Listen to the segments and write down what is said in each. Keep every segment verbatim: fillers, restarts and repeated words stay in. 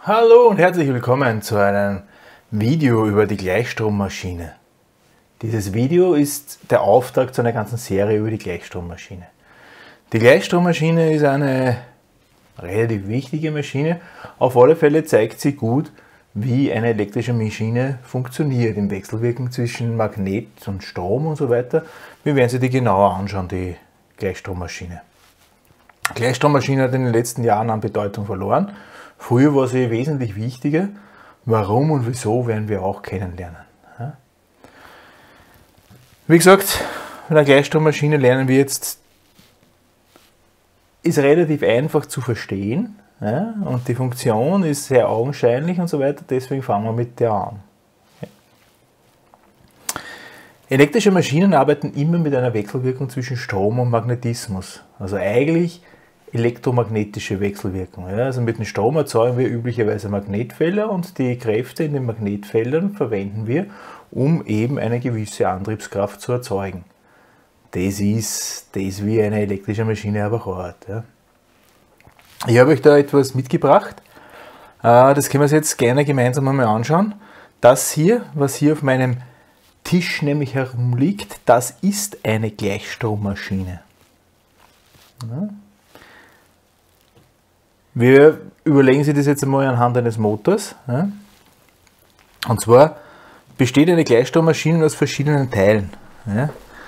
Hallo und herzlich willkommen zu einem Video über die Gleichstrommaschine. Dieses Video ist der Auftakt zu einer ganzen Serie über die Gleichstrommaschine. Die Gleichstrommaschine ist eine relativ wichtige Maschine. Auf alle Fälle zeigt sie gut, wie eine elektrische Maschine funktioniert im Wechselwirken zwischen Magnet und Strom und so weiter. Wir werden sie die genauer anschauen, die Gleichstrommaschine. Die Gleichstrommaschine hat in den letzten Jahren an Bedeutung verloren. Früher war sie wesentlich wichtiger. Warum und wieso werden wir auch kennenlernen. Wie gesagt, bei der Gleichstrommaschine lernen wir jetzt, ist relativ einfach zu verstehen, und die Funktion ist sehr augenscheinlich und so weiter, deswegen fangen wir mit der an. Elektrische Maschinen arbeiten immer mit einer Wechselwirkung zwischen Strom und Magnetismus. Also eigentlich elektromagnetische Wechselwirkung. Ja, also mit dem Strom erzeugen wir üblicherweise Magnetfelder und die Kräfte in den Magnetfeldern verwenden wir, um eben eine gewisse Antriebskraft zu erzeugen. Das ist das, wie eine elektrische Maschine aber auch hat. Ja. Ich habe euch da etwas mitgebracht. Das können wir uns jetzt gerne gemeinsam einmal anschauen. Das hier, was hier auf meinem Tisch nämlich herumliegt, das ist eine Gleichstrommaschine. Ja. Wir überlegen sich das jetzt einmal anhand eines Motors. Ja. Und zwar besteht eine Gleichstrommaschine aus verschiedenen Teilen. Ja.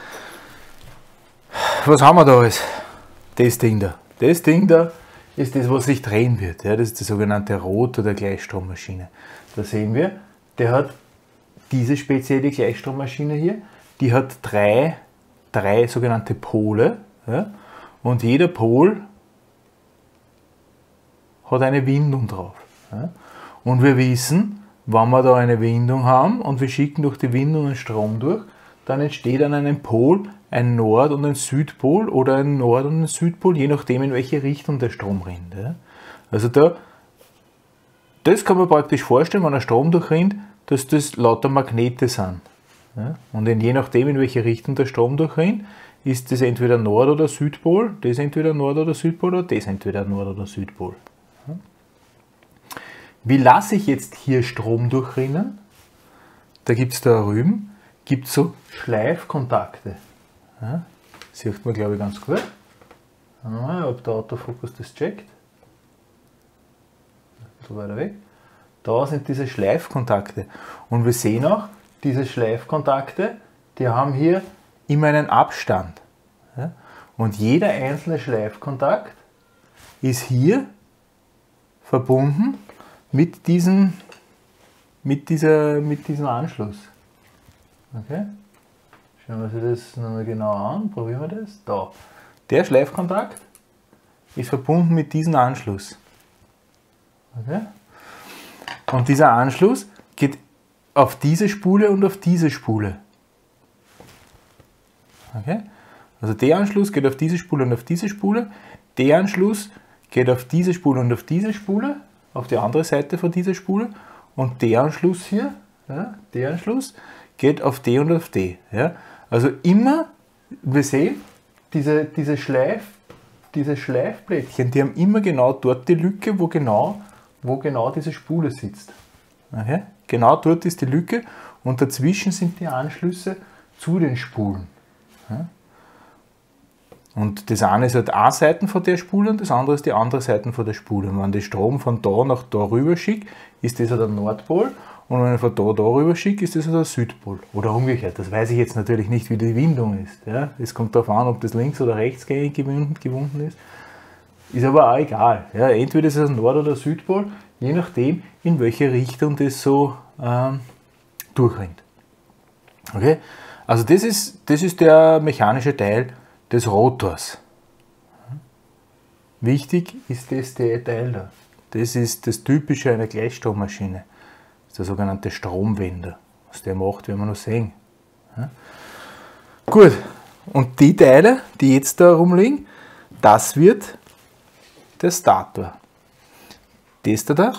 Was haben wir da alles? Das Ding da. Das Ding da ist das, was sich drehen wird. Ja. Das ist die sogenannte Rotor der Gleichstrommaschine. Da sehen wir, der hat diese spezielle Gleichstrommaschine hier, die hat drei, drei sogenannte Pole. Ja. Und jeder Pol hat eine Windung drauf. Ja. Und wir wissen, wenn wir da eine Windung haben und wir schicken durch die Windung einen Strom durch, dann entsteht an einem Pol ein Nord- und ein Südpol oder ein Nord- und ein Südpol, je nachdem in welche Richtung der Strom rennt. Ja. Also da, das kann man praktisch vorstellen, wenn ein Strom durchrennt, dass das lauter Magnete sind. Ja. Und je nachdem in welche Richtung der Strom durchrennt, ist das entweder Nord- oder Südpol, das entweder Nord- oder Südpol oder das entweder Nord- oder Südpol. Wie lasse ich jetzt hier Strom durchrinnen? Da gibt es da drüben gibt's so Schleifkontakte. Ja, sieht man, glaube ich, ganz gut. Mal, ob der Autofokus das checkt. So weiter weg. Da sind diese Schleifkontakte. Und wir sehen auch, diese Schleifkontakte, die haben hier immer einen Abstand. Ja, und jeder einzelne Schleifkontakt ist hier verbunden mit diesem, mit dieser, mit diesem Anschluss. Okay? Schauen wir uns das nochmal genau an, probieren wir das. Da. Der Schleifkontakt ist verbunden mit diesem Anschluss. Okay? Und dieser Anschluss geht auf diese Spule und auf diese Spule. Okay? Also der Anschluss geht auf diese Spule und auf diese Spule. Der Anschluss geht auf diese Spule und auf diese Spule, auf die andere Seite von dieser Spule, und der Anschluss hier, ja, der Anschluss geht auf die und auf die. Ja. Also immer, wir sehen, diese, diese, Schleif, diese Schleifblättchen, die haben immer genau dort die Lücke, wo genau, wo genau diese Spule sitzt. Okay. Genau dort ist die Lücke und dazwischen sind die Anschlüsse zu den Spulen. Ja. Und das eine ist halt eine Seite von der Spule und das andere ist die andere Seite von der Spule. Und wenn der Strom von da nach da rüber schickt, ist das halt der Nordpol. Und wenn ich von da da rüber schicke, ist das halt der Südpol. Oder umgekehrt. Das weiß ich jetzt natürlich nicht, wie die Windung ist. Ja? Es kommt darauf an, ob das links oder rechts gewunden ist. Ist aber auch egal. Ja? Entweder ist es ein Nord- oder Südpol, je nachdem, in welche Richtung das so ähm, durchrennt. Okay? Also das ist, das ist der mechanische Teil des Rotors. Wichtig ist das der Teil da. Das ist das Typische einer Gleichstrommaschine. Das ist der sogenannte Stromwender. Was der macht, werden wir noch sehen. Ja. Gut, und die Teile, die jetzt da rumliegen, das wird der Stator. Das da da,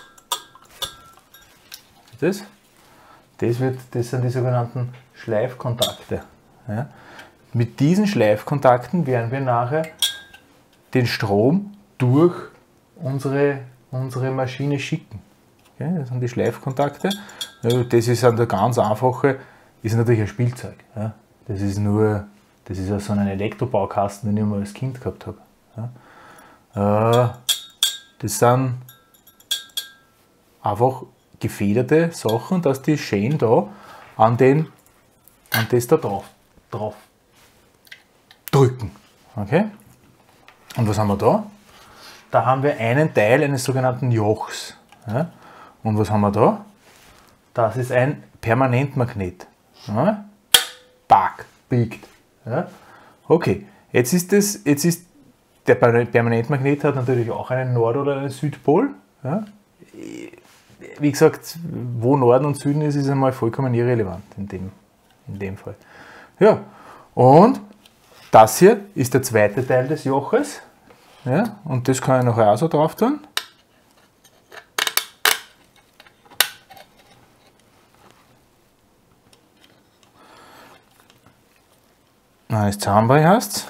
das, das, wird, das sind die sogenannten Schleifkontakte. Ja. Mit diesen Schleifkontakten werden wir nachher den Strom durch unsere unsere Maschine schicken. Okay, das sind die Schleifkontakte. Das ist eine ganz einfache, ist natürlich ein Spielzeug. Ja. Das ist nur, das ist ja so ein Elektrobaukasten, den ich mal als Kind gehabt habe. Ja. Das sind einfach gefederte Sachen, dass die schön da an, den, an das da drauf, drauf drücken. Okay? Und was haben wir da? Da haben wir einen Teil eines sogenannten Jochs. Ja? Und was haben wir da? Das ist ein Permanentmagnet. Ja? Park, biegt. Ja? Okay, jetzt ist, das, jetzt ist der Permanentmagnet hat natürlich auch einen Nord- oder einen Südpol. Ja? Wie gesagt, wo Norden und Süden ist, ist einmal vollkommen irrelevant in dem, in dem Fall. Ja, und das hier ist der zweite Teil des Joches. Ja, und das kann ich nachher auch so drauf tun. Wenn ich es zusammenbringen hast.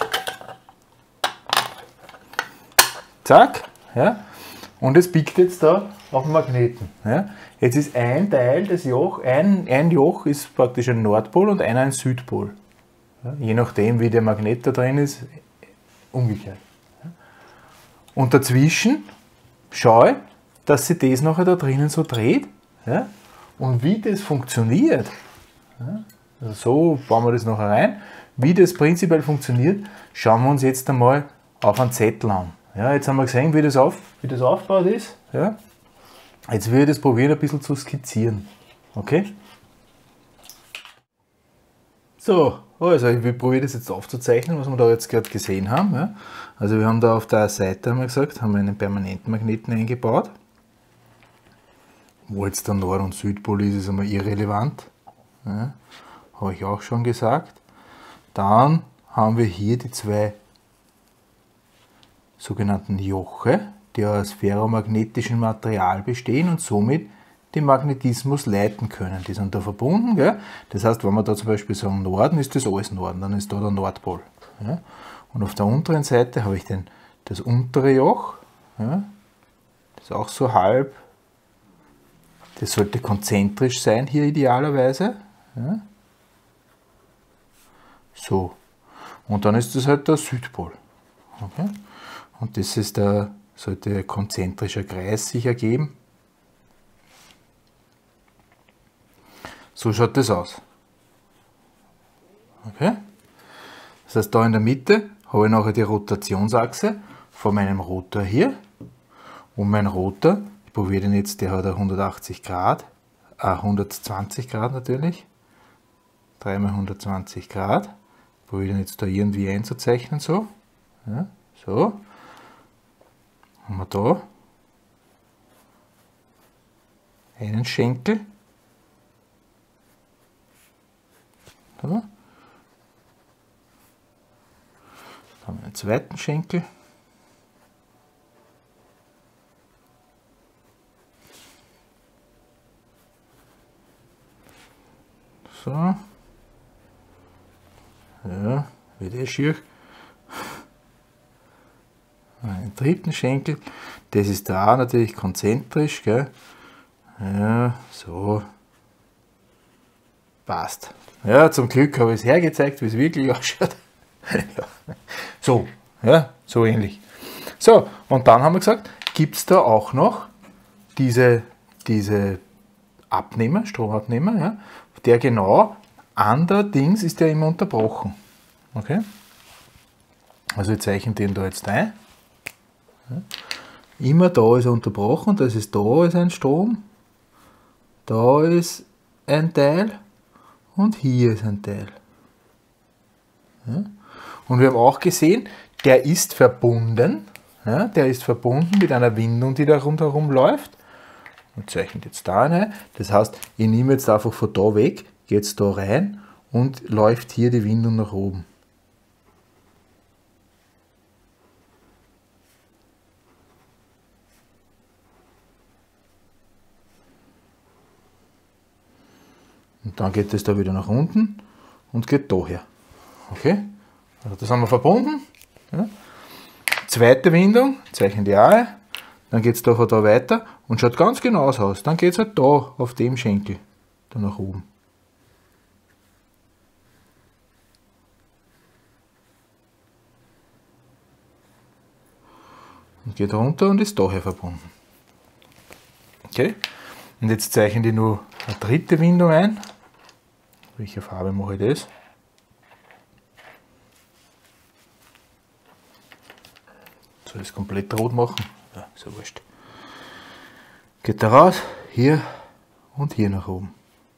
Zack. Ja. Und es biegt jetzt da auf dem Magneten. Ja. Jetzt ist ein Teil des Joch, ein, ein Joch ist praktisch ein Nordpol und einer ein Südpol. Ja. Je nachdem, wie der Magnet da drin ist, umgekehrt. Ja. Und dazwischen schaue ich, dass sich das nachher da drinnen so dreht. Ja. Und wie das funktioniert, ja. Also so bauen wir das nachher rein. Wie das prinzipiell funktioniert, schauen wir uns jetzt einmal auf einen Zettel an. Ja, jetzt haben wir gesehen, wie das, auf, wie das aufgebaut ist. Ja. Jetzt will ich das probieren, ein bisschen zu skizzieren. Okay? So, also ich probiere das jetzt aufzuzeichnen, was wir da jetzt gerade gesehen haben. Ja. Also wir haben da auf der Seite, haben wir gesagt, haben wir einen Permanentmagneten eingebaut. Wo jetzt der Nord- und Südpol ist, ist einmal irrelevant. Ja. Habe ich auch schon gesagt. Dann haben wir hier die zwei sogenannten Joche, die aus ferromagnetischem Material bestehen und somit den Magnetismus leiten können. Die sind da verbunden. Gell? Das heißt, wenn wir da zum Beispiel sagen Norden, ist das alles Norden, dann ist da der Nordpol. Ja? Und auf der unteren Seite habe ich den, das untere Joch, ja? Das ist auch so halb, das sollte konzentrisch sein hier idealerweise. Ja? So, und dann ist das halt der Südpol. Okay? Und das ist der, sollte ein konzentrischer Kreis sich ergeben. So schaut das aus. Okay? Das heißt, da in der Mitte habe ich nachher die Rotationsachse von meinem Rotor hier. Und mein Rotor, ich probiere den jetzt, der hat hundertachtzig Grad, äh, hundertzwanzig Grad natürlich. drei mal hundertzwanzig Grad. Ich probiere den jetzt da irgendwie einzuzeichnen, so. Ja, so. Haben wir da einen Schenkel. Da. Dann haben wir einen zweiten Schenkel. So. Ja, wird eh schier. Einen dritten Schenkel. Das ist da natürlich konzentrisch. Gell? Ja, so. Passt. Ja, zum Glück habe ich es hergezeigt, wie es wirklich ausschaut. Ja. So, ja, so ähnlich. So, und dann haben wir gesagt, gibt es da auch noch diese, diese Abnehmer, Stromabnehmer, ja, der genau an der Dings ist der immer unterbrochen. Okay? Also ich zeichne den da jetzt ein. Ja. Immer da ist er unterbrochen, das ist da ist ein Strom, da ist ein Teil und hier ist ein Teil. Ja. Und wir haben auch gesehen, der ist verbunden, ja, der ist verbunden mit einer Windung, die da rundherum läuft. Und zeichnet jetzt da eine. Das heißt, ich nehme jetzt einfach von da weg, gehe jetzt da rein und läuft hier die Windung nach oben. Und dann geht es da wieder nach unten und geht daher. Okay? Also das haben wir verbunden. Ja. Zweite Windung, zeichnen die auch ein. dann geht es da von da weiter und schaut ganz genau aus. Dann geht es halt da auf dem Schenkel, da nach oben. Und geht runter und ist daher verbunden. Okay? Und jetzt zeichne ich nur eine dritte Windung ein. Welche Farbe mache ich das? Soll ich es komplett rot machen? Ja, ist ja wurscht. Geht da raus, hier und hier nach oben.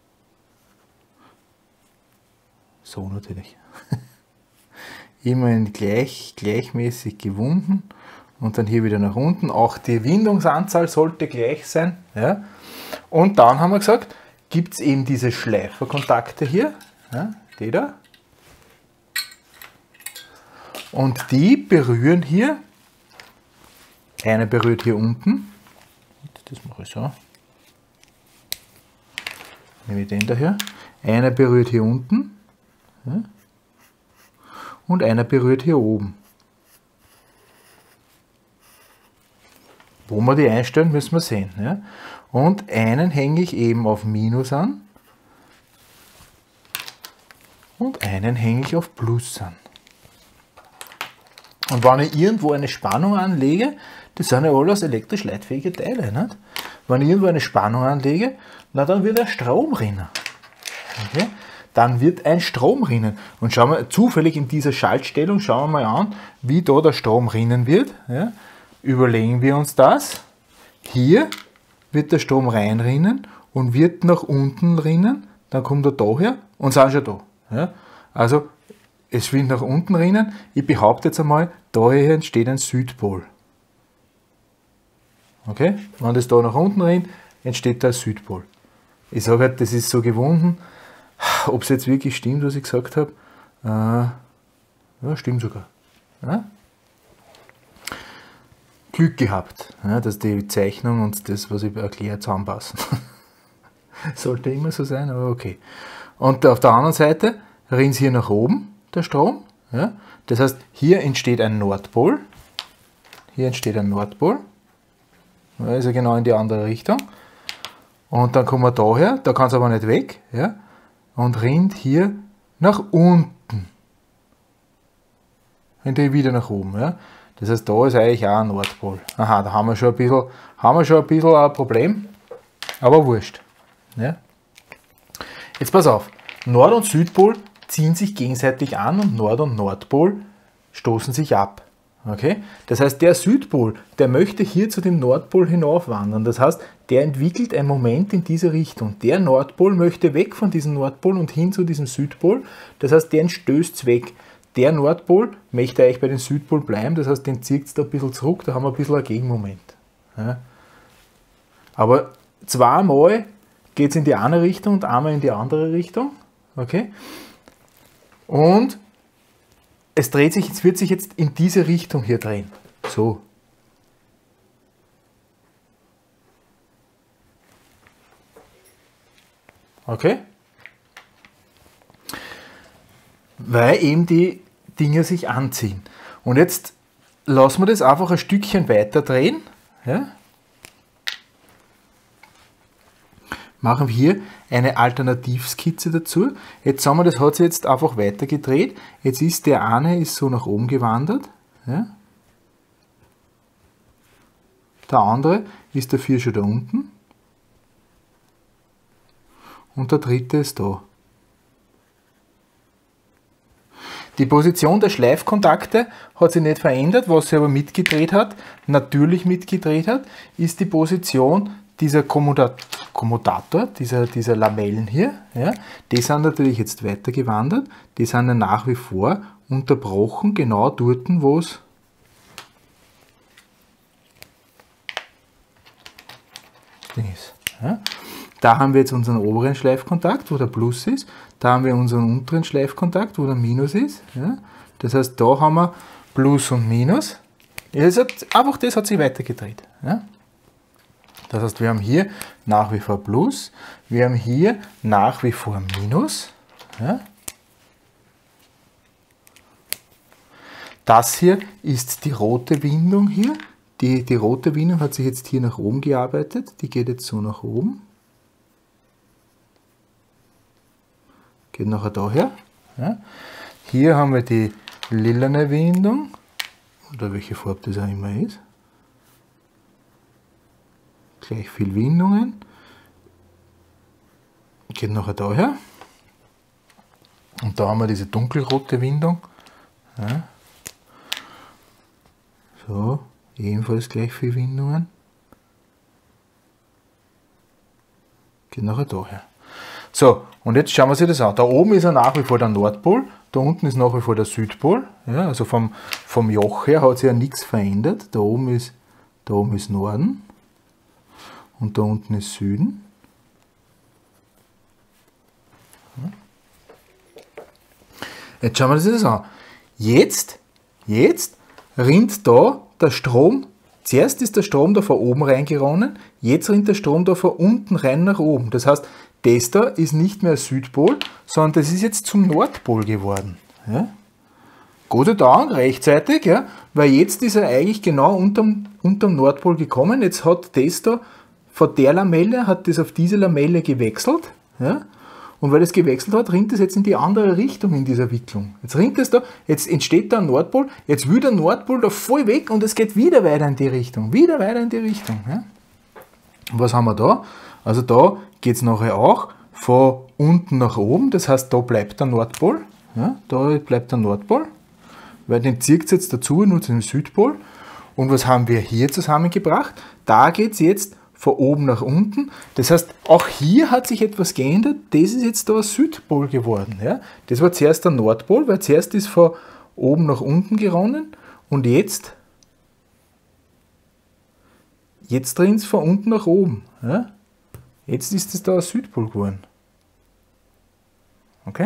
So natürlich. Immer in gleich, gleichmäßig gewunden und dann hier wieder nach unten. Auch die Windungsanzahl sollte gleich sein. Ja. Und dann haben wir gesagt, gibt es eben diese Schleiferkontakte hier, ja, die da. Und die berühren hier. Einer berührt hier unten. Das mache ich so. Nehme ich den daher. Einer berührt hier unten. Ja. Und einer berührt hier oben. Wo wir die einstellen, müssen wir sehen. Ja. Und einen hänge ich eben auf Minus an. Und einen hänge ich auf Plus an. Und wenn ich irgendwo eine Spannung anlege, das sind ja alles elektrisch leitfähige Teile. Nicht? Wenn ich irgendwo eine Spannung anlege, na, dann wird ein Strom rinnen. Okay? Dann wird ein Strom rinnen. Und schauen wir zufällig in dieser Schaltstellung, schauen wir mal an, wie da der Strom rinnen wird. Ja? Überlegen wir uns das. Hier wird der Strom reinrinnen und wird nach unten rinnen. Dann kommt er daher und sind schon da. Ja? Also es wird nach unten rinnen. Ich behaupte jetzt einmal, daher entsteht ein Südpol. Okay? Wenn das da nach unten rinnt, entsteht da ein Südpol. Ich sage halt, das ist so gewunden. Ob es jetzt wirklich stimmt, was ich gesagt habe, äh, ja, stimmt sogar. Ja? Glück gehabt, ja, dass die Zeichnung und das, was ich erkläre, zusammenpassen. Sollte immer so sein, aber okay. Und auf der anderen Seite rinnt es hier nach oben, der Strom. Ja? Das heißt, hier entsteht ein Nordpol. Hier entsteht ein Nordpol. Ja, ist ja genau in die andere Richtung. Und dann kommen wir daher, da kann es aber nicht weg. Ja? Und rinnt hier nach unten. Rinnt hier wieder nach oben. Ja? Das heißt, da ist eigentlich auch ein Nordpol. Aha, da haben wir schon ein bisschen, haben wir schon ein, bisschen ein Problem. Aber wurscht. Ja? Jetzt pass auf. Nord- und Südpol ziehen sich gegenseitig an und Nord- und Nordpol stoßen sich ab. Okay? Das heißt, der Südpol, der möchte hier zu dem Nordpol hinaufwandern. Das heißt, der entwickelt ein Moment in diese Richtung. Der Nordpol möchte weg von diesem Nordpol und hin zu diesem Südpol. Das heißt, den stößt es weg. Der Nordpol möchte eigentlich bei dem Südpol bleiben. Das heißt, den zieht es da ein bisschen zurück. Da haben wir ein bisschen ein Gegenmoment. Ja? Aber zweimal geht es in die eine Richtung und einmal in die andere Richtung. Okay? Und es dreht sich, es wird sich jetzt in diese Richtung hier drehen. So. Okay? Weil eben die Dinge sich anziehen. Und jetzt lassen wir das einfach ein Stückchen weiter drehen. Ja? Machen wir hier eine Alternativskizze dazu. Jetzt haben wir, das hat sich jetzt einfach weiter gedreht. Jetzt ist der eine ist so nach oben gewandert. Ja. Der andere ist dafür schon da unten. Und der dritte ist da. Die Position der Schleifkontakte hat sich nicht verändert. Was sich aber mitgedreht hat, natürlich mitgedreht hat, ist die Position dieser Kommutator, dieser, dieser Lamellen hier. Ja, die sind natürlich jetzt weiter gewandert. Die sind ja nach wie vor unterbrochen, genau dort, wo es ist. Ja. Da haben wir jetzt unseren oberen Schleifkontakt, wo der Plus ist. Da haben wir unseren unteren Schleifkontakt, wo der Minus ist. Ja. Das heißt, da haben wir Plus und Minus. Das hat, einfach das hat sich weitergedreht. Ja. Das heißt, wir haben hier nach wie vor Plus, wir haben hier nach wie vor Minus. Ja. Das hier ist die rote Windung hier, die, die rote Windung hat sich jetzt hier nach oben gearbeitet. Die geht jetzt so nach oben. Geht nachher daher. Ja. Hier haben wir die lilane Windung, oder welche Farbe das auch immer ist. Gleich viel Windungen. Geht nachher daher. Und da haben wir diese dunkelrote Windung. Ja. So, ebenfalls gleich viel Windungen. Geht nachher daher. So, und jetzt schauen wir uns das an. Da oben ist ja nach wie vor der Nordpol, da unten ist nach wie vor der Südpol. Ja, also vom, vom Joch her hat sich ja nichts verändert. Da oben ist, da oben ist Norden und da unten ist Süden. Jetzt schauen wir uns das an. Jetzt, jetzt rinnt da der Strom, zuerst ist der Strom da von oben reingeronnen, jetzt rinnt der Strom da von unten rein nach oben. Das heißt, das da ist nicht mehr Südpol, sondern das ist jetzt zum Nordpol geworden. Ja? Gott sei Dank, rechtzeitig, ja, weil jetzt ist er eigentlich genau unterm, unterm Nordpol gekommen. Jetzt hat das da von der Lamelle, hat das auf diese Lamelle gewechselt. Ja? Und weil das gewechselt hat, rinnt es jetzt in die andere Richtung in dieser Wicklung. Jetzt rinnt es da, jetzt entsteht da ein Nordpol, jetzt will der Nordpol da voll weg und es geht wieder weiter in die Richtung, wieder weiter in die Richtung. Ja? Und was haben wir da? Also da geht es nachher auch von unten nach oben, das heißt, da bleibt der Nordpol, ja? Da bleibt der Nordpol, weil den zieht es jetzt dazu, nur zu dem Südpol. Und was haben wir hier zusammengebracht? Da geht es jetzt von oben nach unten. Das heißt, auch hier hat sich etwas geändert. Das ist jetzt da ein Südpol geworden. Ja? Das war zuerst der Nordpol, weil zuerst ist von oben nach unten geronnen und jetzt, jetzt drin es von unten nach oben. Ja? Jetzt ist es da ein Südpol geworden. Okay?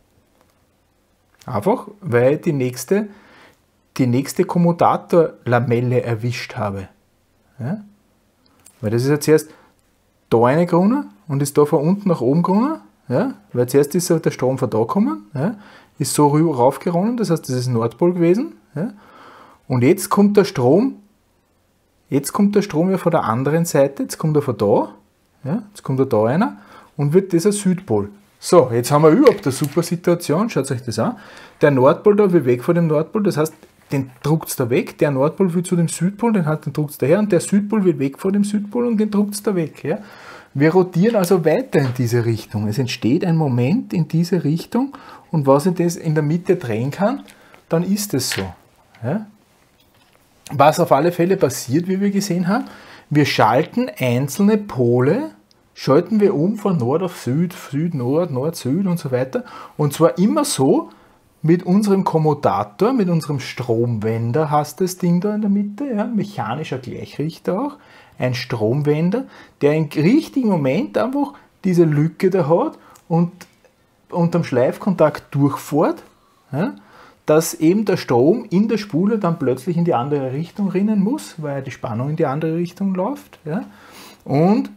Einfach, weil ich die nächste, die nächste Kommutatorlamelle erwischt habe. Ja? Weil das ist ja zuerst da eine Krone und ist da von unten nach oben geronnen. Ja? Weil zuerst ist der Strom von da gekommen, ja? Ist so raufgeronnen, das heißt, das ist Nordpol gewesen. Ja? Und jetzt kommt der Strom, jetzt kommt der Strom ja von der anderen Seite, jetzt kommt er von da, ja? Jetzt kommt er da einer und wird das ein Südpol. So, jetzt haben wir überhaupt eine super Situation, schaut euch das an. Der Nordpol da will weg von dem Nordpol, das heißt, den druckt es da weg, der Nordpol will zu dem Südpol, den, den druckt es daher und der Südpol will weg von dem Südpol und den druckt es da weg. Ja? Wir rotieren also weiter in diese Richtung. Es entsteht ein Moment in diese Richtung und was ich das in der Mitte drehen kann, dann ist es so. Ja? Was auf alle Fälle passiert, wie wir gesehen haben, wir schalten einzelne Pole, schalten wir um von Nord auf Süd, Süd, Nord, Nord, Süd und so weiter und zwar immer so, mit unserem Kommutator, mit unserem Stromwender hast das Ding da in der Mitte, ja, mechanischer Gleichrichter auch, ein Stromwender, der im richtigen Moment einfach diese Lücke da hat und unterm Schleifkontakt durchfährt, ja, dass eben der Strom in der Spule dann plötzlich in die andere Richtung rinnen muss, weil die Spannung in die andere Richtung läuft. Ja, und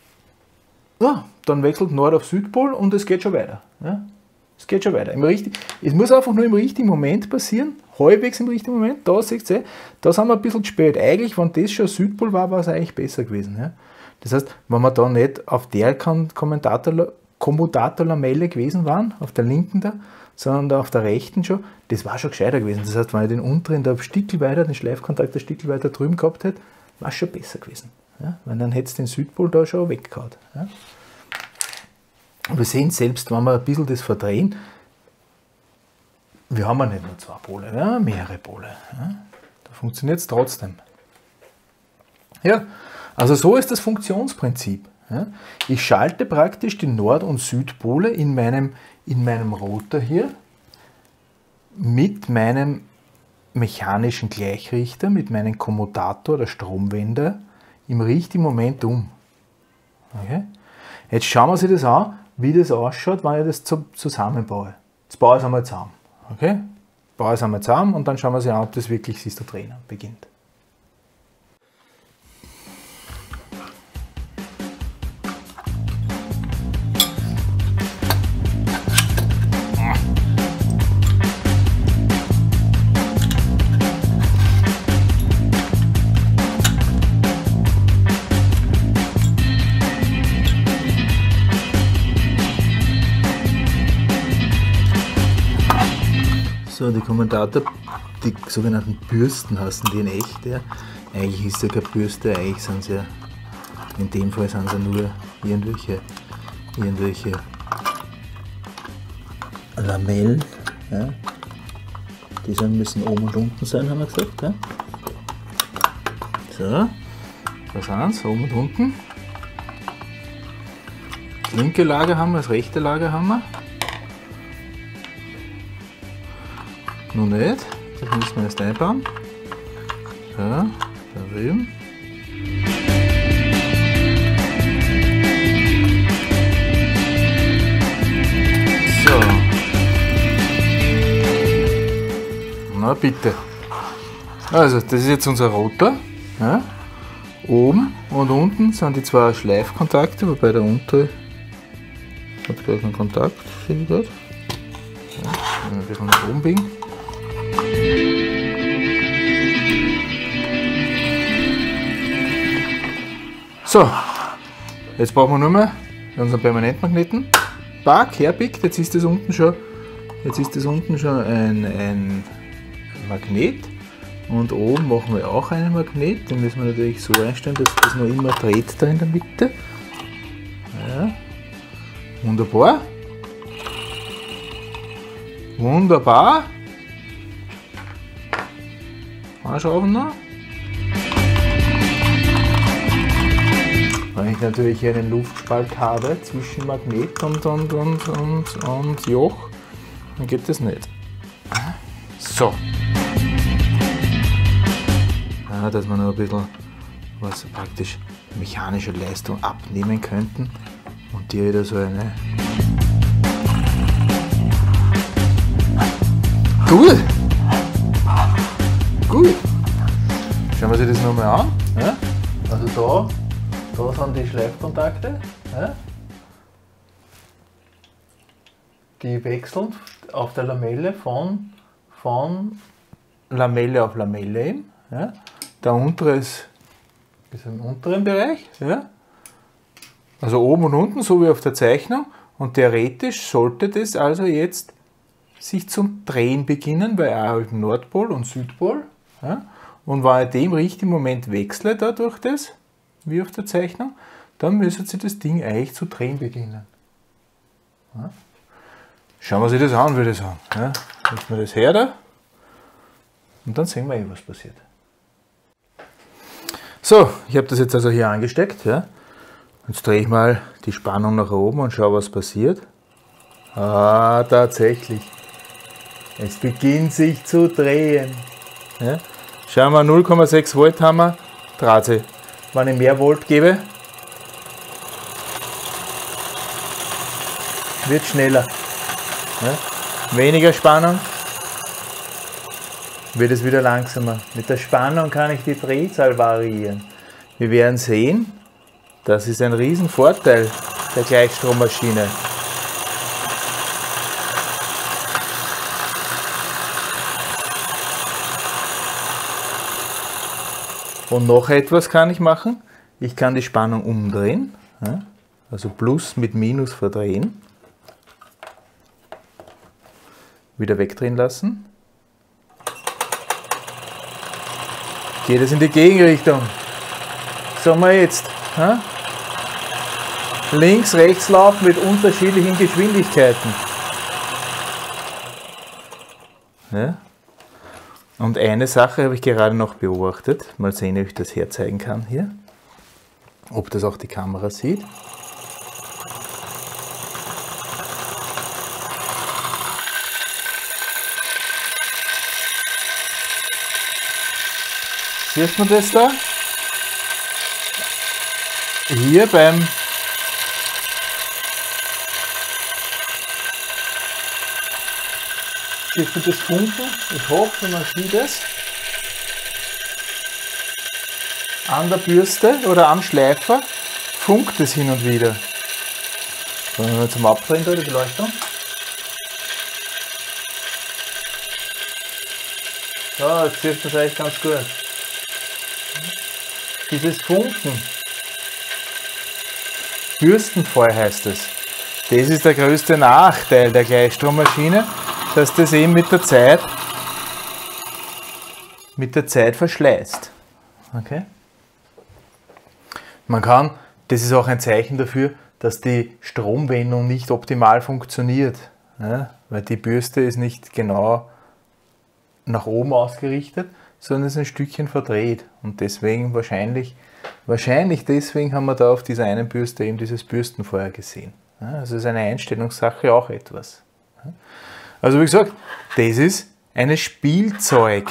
ja, dann wechselt Nord auf Südpol und es geht schon weiter. Ja. Es geht schon weiter. Im richtig, es muss einfach nur im richtigen Moment passieren, halbwegs im richtigen Moment. Da seht ihr, da sind wir ein bisschen spät. Eigentlich, wenn das schon Südpol war, war es eigentlich besser gewesen. Ja? Das heißt, wenn wir da nicht auf der Kommutatorlamelle gewesen waren, auf der linken da, sondern da auf der rechten schon, das war schon gescheiter gewesen. Das heißt, wenn ich den unteren, der Stickel weiter, den Schleifkontakt der Stickel weiter drüben gehabt hätte, war es schon besser gewesen. Ja? Weil dann hätte es den Südpol da schon weggehauen. Ja? Wir sehen selbst, wenn wir ein bisschen das verdrehen, wir haben ja nicht nur zwei Pole, wir haben mehrere Pole. Ja? Da funktioniert es trotzdem. Ja, also so ist das Funktionsprinzip. Ja? Ich schalte praktisch die Nord- und Südpole in meinem, in meinem Rotor hier mit meinem mechanischen Gleichrichter, mit meinem Kommutator oder Stromwender im richtigen Moment um. Okay? Jetzt schauen wir uns das an, wie das ausschaut, wenn ich das zusammenbaue. Jetzt baue ich es einmal zusammen. Okay? Baue es einmal zusammen und dann schauen wir uns an, ob das wirklich sich zu drehen beginnt. So, die Kommentator, die sogenannten Bürsten heißen die in echt. Ja. Eigentlich ist ja keine Bürste, eigentlich sind sie ja, in dem Fall sind sie nur irgendwelche, irgendwelche Lamellen. Ja. Die sind, müssen oben und unten sein, haben wir gesagt. Ja. So, da sind sie, oben und unten. Das linke Lager haben wir, das rechte Lager haben wir. Noch nicht, das müssen wir erst einbauen. So, da drüben. So. Na bitte. Also, das ist jetzt unser Rotor. Ja. Oben und unten sind die zwei Schleifkontakte, wobei der untere hat gleich einen Kontakt, sehe ich gerade. Ja, ein bisschen nach oben biegen. So, jetzt brauchen wir nur mehr unseren Permanentmagneten. Pack, herpickt, jetzt ist das unten schon, jetzt ist das unten schon ein, ein Magnet. Und oben machen wir auch einen Magnet. Den müssen wir natürlich so einstellen, dass das noch immer dreht da in der Mitte. Ja. Wunderbar. Wunderbar. Anschrauben noch. Wenn ich natürlich hier einen Luftspalt habe zwischen Magnet und, und, und, und, und Joch, dann geht das nicht. So. Ja, dass wir noch ein bisschen was praktisch mechanische Leistung abnehmen könnten und hier wieder so eine. Cool! Gut! Schauen wir uns das nochmal an. Ja? Also da, da sind die Schleifkontakte. Ja? Die wechseln auf der Lamelle von, von Lamelle auf Lamelle eben. Ja? Der untere ist, ist im unteren Bereich. Ja? Also oben und unten, so wie auf der Zeichnung. Und theoretisch sollte das also jetzt sich zum Drehen beginnen, weil auch im Nordpol und Südpol. Ja? Und wenn ich dem richtigen Moment wechsle, dadurch das, wie auf der Zeichnung, dann müsste sich das Ding eigentlich zu drehen beginnen. Ja? Schauen wir uns das an, würde ich sagen. Ja? Lassen wir das her da und dann sehen wir eh, was passiert. So, ich habe das jetzt also hier angesteckt. Ja? Jetzt drehe ich mal die Spannung nach oben und schaue, was passiert. Ah, tatsächlich. Es beginnt sich zu drehen. Ja? Schauen wir, null Komma sechs Volt haben wir, dreht sich. Wenn ich mehr Volt gebe, wird schneller. Ja? Weniger Spannung, wird es wieder langsamer. Mit der Spannung kann ich die Drehzahl variieren. Wir werden sehen, das ist ein Riesenvorteil der Gleichstrommaschine. Und noch etwas kann ich machen. Ich kann die Spannung umdrehen, ja? Also Plus mit Minus verdrehen. Wieder wegdrehen lassen. Geht es in die Gegenrichtung. Sagen wir jetzt. Ja? Links, rechts laufen mit unterschiedlichen Geschwindigkeiten. Ja? Und eine Sache habe ich gerade noch beobachtet. Mal sehen, ob ich das herzeigen kann hier. Ob das auch die Kamera sieht. Sieht man das da? Hier beim Sieht man das Funken? Ich hoffe, man sieht es. An der Bürste oder am Schleifer funkt es hin und wieder. Wenn wir zum Abdrehen da die Beleuchtung. So, jetzt sieht man es eigentlich ganz gut. Dieses Funken. Bürstenfall heißt es. Das ist der größte Nachteil der Gleichstrommaschine, dass das eben mit der Zeit, mit der Zeit verschleißt. Okay? Man kann, das ist auch ein Zeichen dafür, dass die Stromwendung nicht optimal funktioniert, ja? Weil die Bürste ist nicht genau nach oben ausgerichtet, sondern ist ein Stückchen verdreht und deswegen wahrscheinlich, wahrscheinlich deswegen haben wir da auf dieser einen Bürste eben dieses Bürstenfeuer gesehen. Ja? Also ist eine Einstellungssache auch etwas. Ja? Also wie gesagt, das ist eine Spielzeug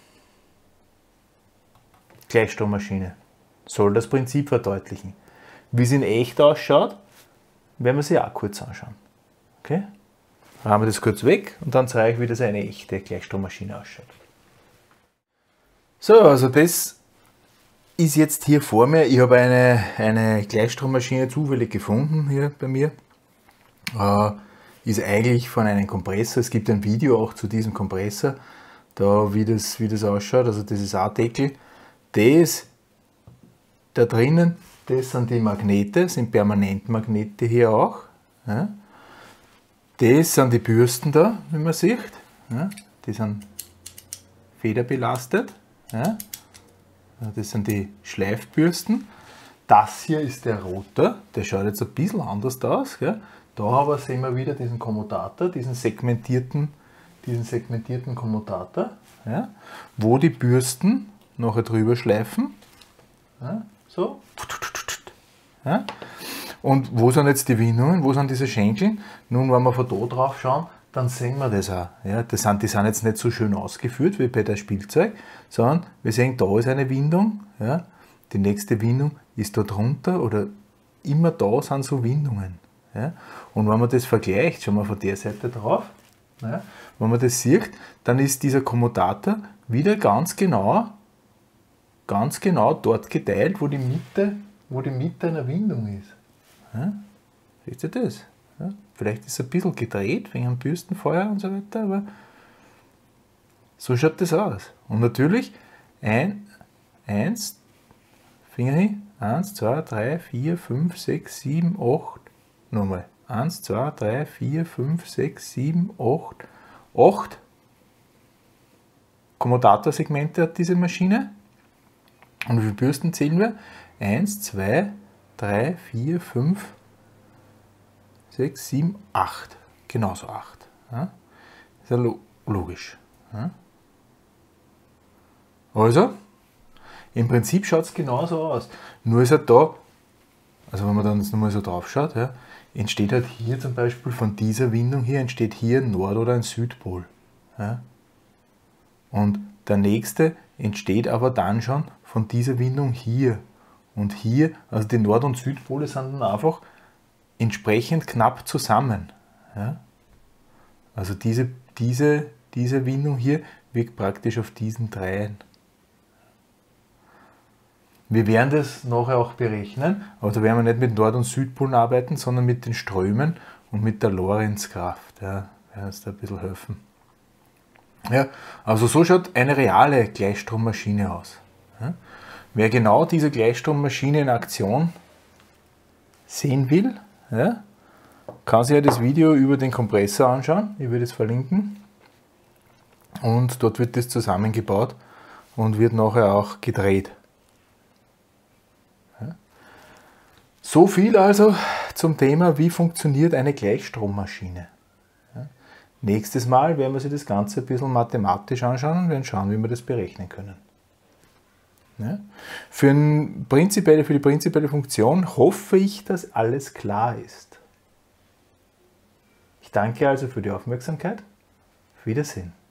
Gleichstrommaschine. Soll das Prinzip verdeutlichen. Wie es in echt ausschaut, werden wir sie auch kurz anschauen. Okay? Dann haben wir das kurz weg und dann zeige ich, wie das eine echte Gleichstrommaschine ausschaut. So, also das ist jetzt hier vor mir. Ich habe eine, eine Gleichstrommaschine zufällig gefunden hier bei mir. Äh, ist eigentlich von einem Kompressor. Es gibt ein Video auch zu diesem Kompressor, da wie das, wie das ausschaut. Also das ist ein Deckel. Das da drinnen, das sind die Magnete, sind Permanentmagnete hier auch. Ja. Das sind die Bürsten da, wie man sieht. Ja. Die sind federbelastet. Ja. Das sind die Schleifbürsten. Das hier ist der Rotor, der schaut jetzt ein bisschen anders aus. Gell? Da aber sehen wir wieder diesen Kommutator, diesen segmentierten, diesen segmentierten Kommutator, ja? Wo die Bürsten nachher drüber schleifen. Ja? So. Ja? Und wo sind jetzt die Windungen? Wo sind diese Schenkel? Nun, wenn wir von da drauf schauen, dann sehen wir das auch. Ja? Das sind, die sind jetzt nicht so schön ausgeführt wie bei der Spielzeug, sondern wir sehen, da ist eine Windung. Ja? Die nächste Windung ist da drunter oder immer da sind so Windungen. Ja? Und wenn man das vergleicht, schauen wir von der Seite drauf, ja? Wenn man das sieht, dann ist dieser Kommutator wieder ganz genau, ganz genau dort geteilt, wo die Mitte, wo die Mitte einer Windung ist. Ja? Seht ihr das? Ja? Vielleicht ist es ein bisschen gedreht wegen einem Bürstenfeuer und so weiter, aber so schaut das aus. Und natürlich ein, eins, Finger hin, eins, zwei, drei, vier, fünf, sechs, sieben, acht, nochmal, eins, zwei, drei, vier, fünf, sechs, sieben, acht, acht Kommutatorsegmente hat diese Maschine. Und wie viele Bürsten zählen wir? eins, zwei, drei, vier, fünf, sechs, sieben, acht. Genauso acht. Ja? Ist ja logisch. Ja? Also, im Prinzip schaut es genauso aus. Nur ist halt da, also wenn man dann jetzt nochmal so drauf schaut, ja, entsteht halt hier zum Beispiel von dieser Windung hier, entsteht hier ein Nord- oder ein Südpol. Ja. Und der nächste entsteht aber dann schon von dieser Windung hier. Und hier, also die Nord- und Südpole sind dann einfach entsprechend knapp zusammen. Ja. Also diese, diese, diese Windung hier wirkt praktisch auf diesen dreien. Wir werden das nachher auch berechnen, aber da werden wir nicht mit Nord- und Südpolen arbeiten, sondern mit den Strömen und mit der Lorentzkraft. Ja, werden uns da ein bisschen helfen. Ja, also so schaut eine reale Gleichstrommaschine aus. Ja, wer genau diese Gleichstrommaschine in Aktion sehen will, ja, kann sich ja das Video über den Kompressor anschauen. Ich würde es verlinken. Und dort wird das zusammengebaut und wird nachher auch gedreht. So viel also zum Thema, wie funktioniert eine Gleichstrommaschine. Ja. Nächstes Mal werden wir uns das Ganze ein bisschen mathematisch anschauen und werden schauen, wie wir das berechnen können. Ja. Für, ein prinzipielle, für die prinzipielle Funktion hoffe ich, dass alles klar ist. Ich danke also für die Aufmerksamkeit. Auf Wiedersehen.